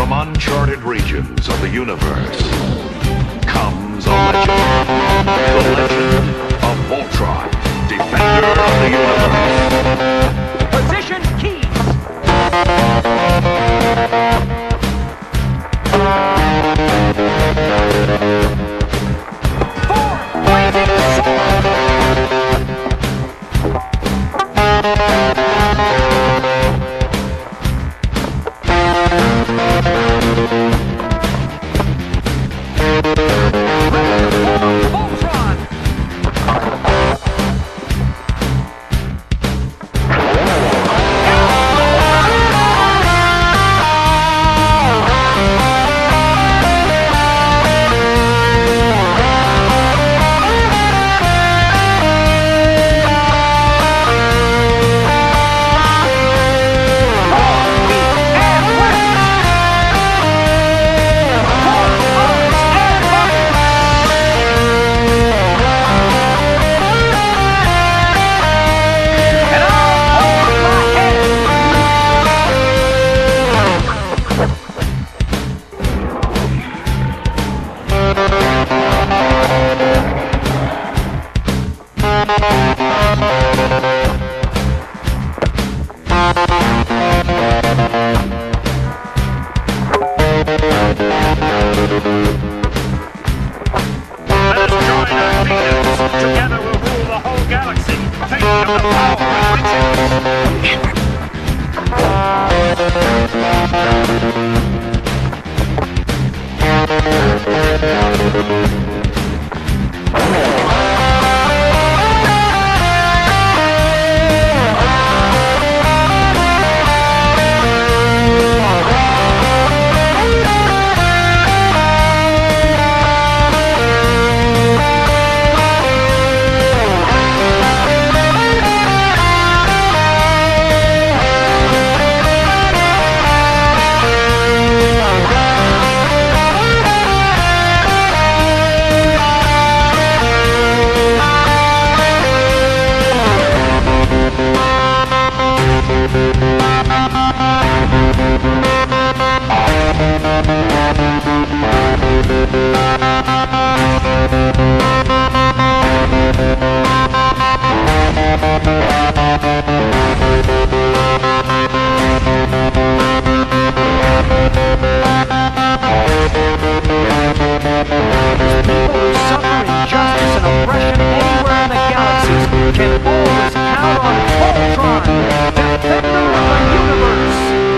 From uncharted regions of the universe comes a legend. The legend of Voltron, defender of the universe. Position keys. Four blazing swords. Together we'll rule the whole galaxy. Think of the power can always count on Voltron, defender of the universe.